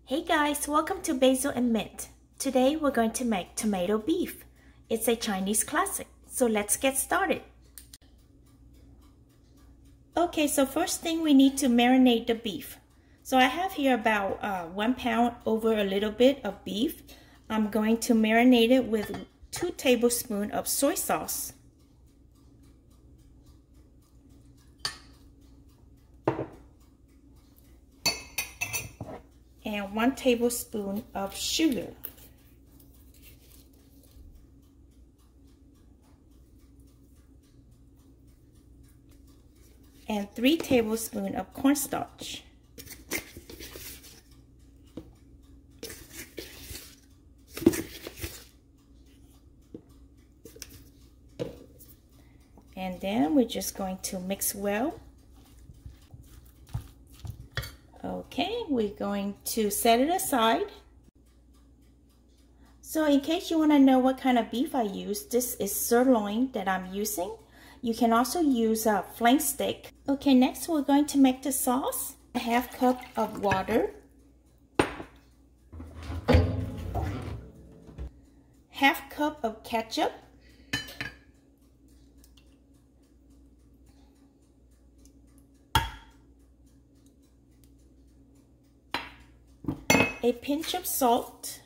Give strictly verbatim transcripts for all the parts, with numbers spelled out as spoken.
Hey guys, welcome to Basil and Mint. Today we're going to make tomato beef. It's a Chinese classic, so let's get started. Okay, so first thing we need to marinate the beef. So I have here about uh, one pound over a little bit of beef. I'm going to marinate it with two tablespoons of soy sauce. And one tablespoon of sugar. And three tablespoons of cornstarch. And then we're just going to mix well. Okay, we're going to set it aside. So in case you want to know what kind of beef I use, this is sirloin that I'm using. You can also use a flank steak. Okay, next we're going to make the sauce. A half cup of water. Half cup of ketchup. A pinch of salt.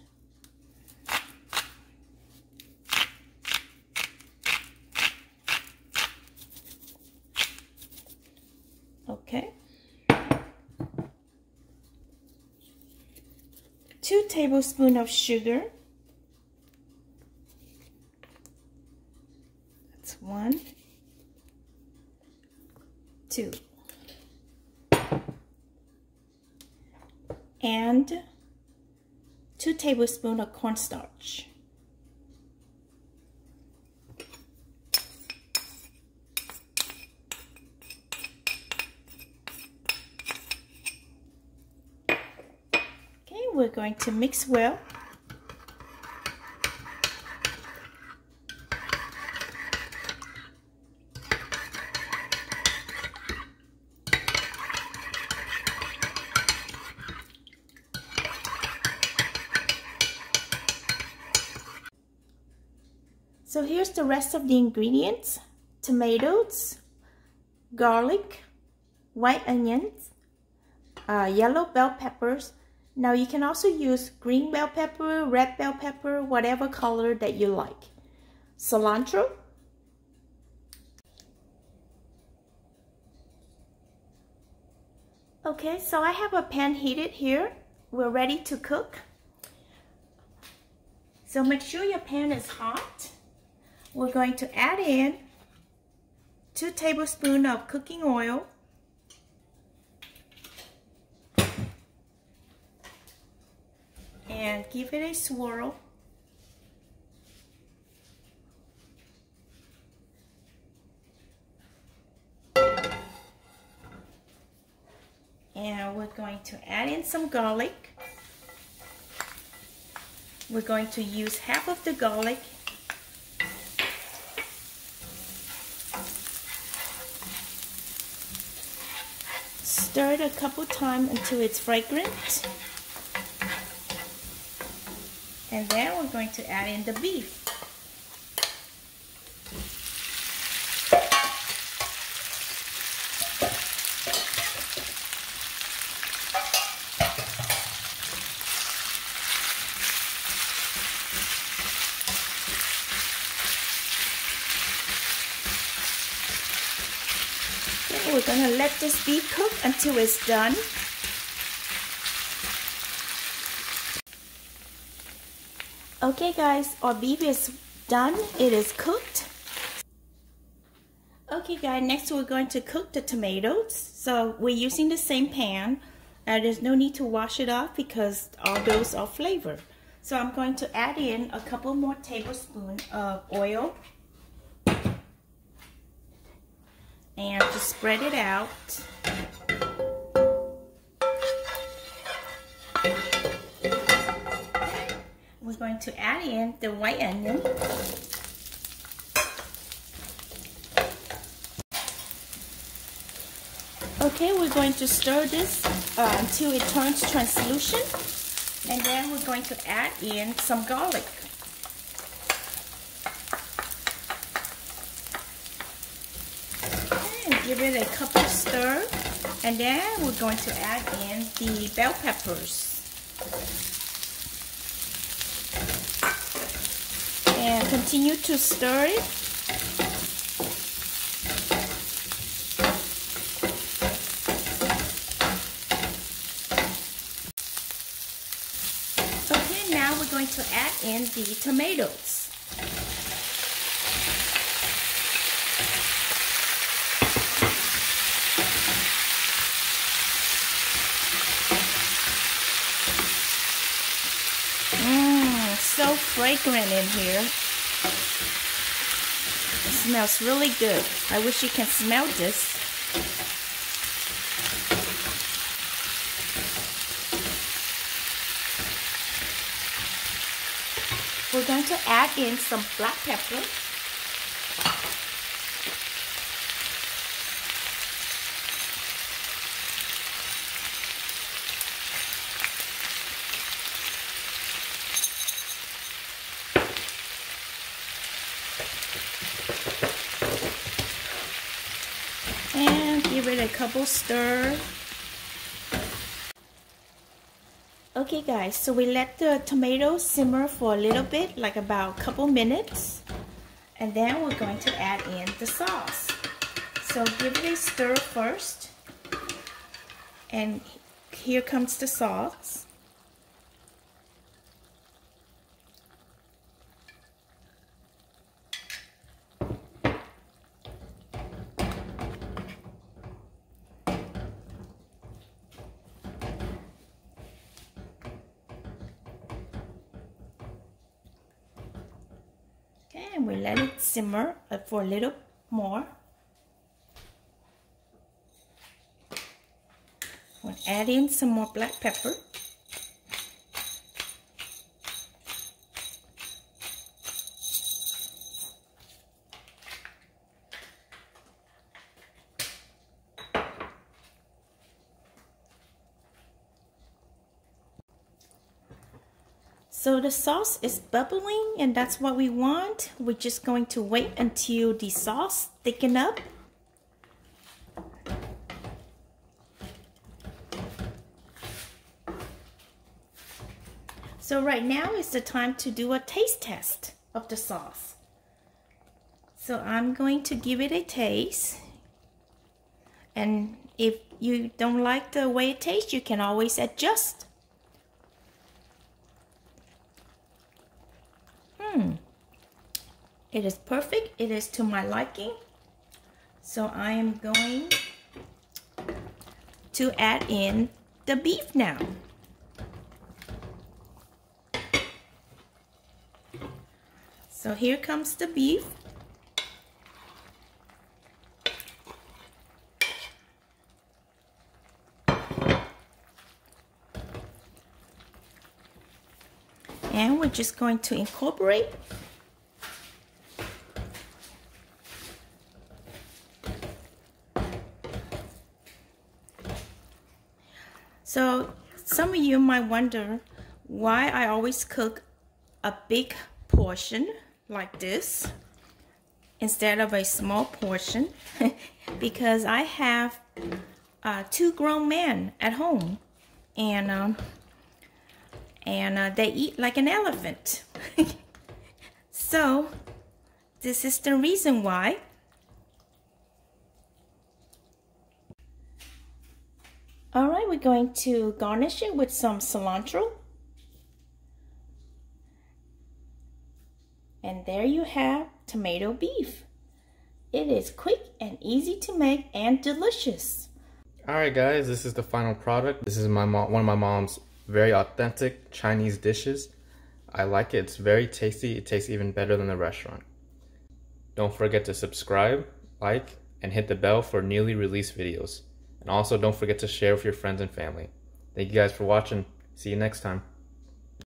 Okay. Two tablespoons of sugar. That's one. Two. And two tablespoons of cornstarch. Okay, we're going to mix well. So here's the rest of the ingredients: tomatoes, garlic, white onions, uh, yellow bell peppers. Now you can also use green bell pepper, red bell pepper, whatever color that you like. Cilantro. Okay, so I have a pan heated here. We're ready to cook. So make sure your pan is hot. We're going to add in two tablespoons of cooking oil. And give it a swirl. And we're going to add in some garlic. We're going to use half of the garlic. Stir it a couple times until it's fragrant. And then we're going to add in the beef. Okay, we're going to let this beef cook until it's done. Okay guys, our beef is done. It is cooked. Okay guys, next we're going to cook the tomatoes. So we're using the same pan. Uh, there's no need to wash it off because all those are flavor. So I'm going to add in a couple more tablespoons of oil. And just spread it out. We're going to add in the white onion. Okay, we're going to stir this uh, until it turns translucent. And then we're going to add in some garlic. And give it a couple stir. And then we're going to add in the bell peppers. And continue to stir it. Okay, now we're going to add in the tomatoes. Mmm, so fragrant in here. It smells really good. I wish you can smell this. We're going to add in some black pepper. And give it a couple stir. Okay guys, so we let the tomatoes simmer for a little bit, like about a couple minutes. And then we're going to add in the sauce. So give it a stir first. And here comes the sauce. And we let it simmer for a little more. We'll add in some more black pepper. So the sauce is bubbling, and that's what we want. We're just going to wait until the sauce thicken up. So right now is the time to do a taste test of the sauce. So I'm going to give it a taste. And if you don't like the way it tastes, you can always adjust. Hmm. It is perfect. It is to my liking. So I am going to add in the beef now. So here comes the beef. And we're just going to incorporate. So some of you might wonder why I always cook a big portion like this instead of a small portion. Because I have uh, two grown men at home, and um, and uh, they eat like an elephant. So this is the reason why. Alright, we're going to garnish it with some cilantro. And there you have tomato beef. It is quick and easy to make and delicious. Alright guys, this is the final product. This is my mom, one of my mom's very authentic Chinese dishes. I like it. It's very tasty. It tastes even better than the restaurant. Don't forget to subscribe, like, and hit the bell for newly released videos. And also don't forget to share with your friends and family. Thank you guys for watching. See you next time.